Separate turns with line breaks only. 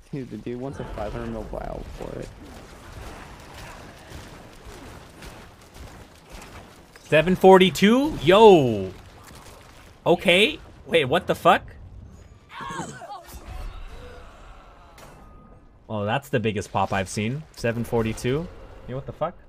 Dude, the dude wants a 500 mil vial for it.
742? Yo! Okay. Wait, what the fuck? Oh, that's the biggest pop I've seen. 742? Yo, what the fuck?